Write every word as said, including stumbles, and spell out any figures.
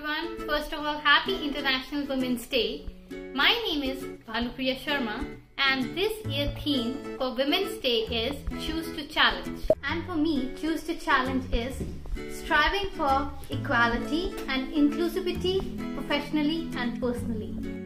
everyone. First of all, happy International Women's Day. My name is Bhanupriya Sharma and this year theme for Women's Day is Choose to Challenge. And for me, Choose to Challenge is striving for equality and inclusivity professionally and personally.